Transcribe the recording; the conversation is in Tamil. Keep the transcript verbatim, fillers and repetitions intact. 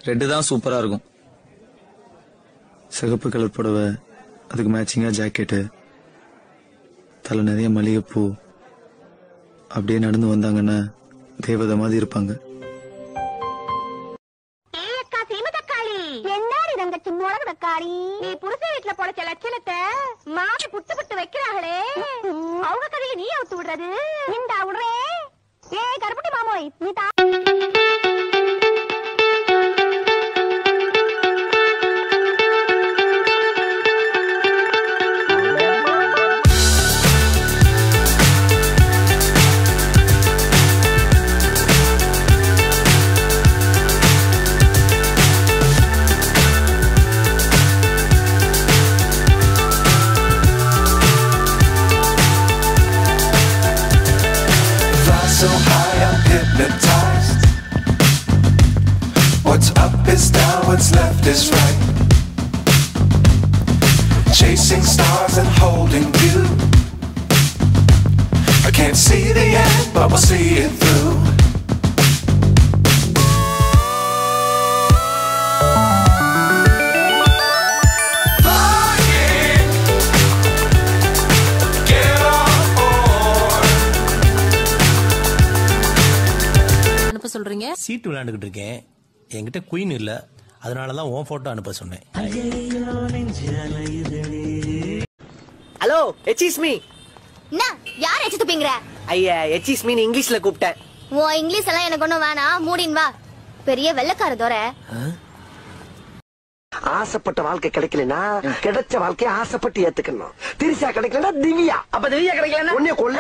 ரெட்டு தான் சூப்பரா இருக்கும். சிகப்பு கலர் புடவை, அதுக்கு மேட்சிங்கா ஜாக்கெட்டு, தலை நிறைய மல்லிகைப்பூ, அப்படியே நடந்து வந்தாங்கன்னா தேவதை மாதிரி இருப்பாங்க. மிளகு தக்காளி நீ புருஷ வீட்டுல பொழைச்ச லட்சணத்தை மாமி புட்டு புட்டு வைக்கிறாங்களே, அவங்க கதையை நீ அவுத்து விடுறது இந்த விடுறே. ஏ கருப்பட்டி மாமோய் நீ தா so high I'm hypnotized. What's up is down, what's left is right. Chasing stars and holding you. I can't see the end, but we'll see it through. சொல்றீங்க? சீட் விளையாண்டுகிட்டு இருக்கேன். என்கிட்ட குயின் இல்ல, அதனாலதான் உன் போட்டோ அனுப்ப சொன்னேன். Hello, excuse me. என்ன யார் எச்சு துப்பிங்கற? ஐயா, எக்ஸ்கியூஸ் மீ இங்கிலீஷ்ல கூப்பிட்டேன். ஓ இங்கிலீஷ் எல்லாம் எனக்கு ஒண்ணும் வேணாம், மூடின் வா. பெரிய வெள்ளக்கார தோரை. ஆசைப்பட்ட வாழ்க்கை கிடைக்கலனா கிடைச்ச வாழ்க்கையை ஆசைப்பட்டு ஏத்துக்கணும். திரிசா கிடைக்கலனா திவ்யா. அப்ப திவ்யா கிடைக்கலனா உன்னை கொல்ல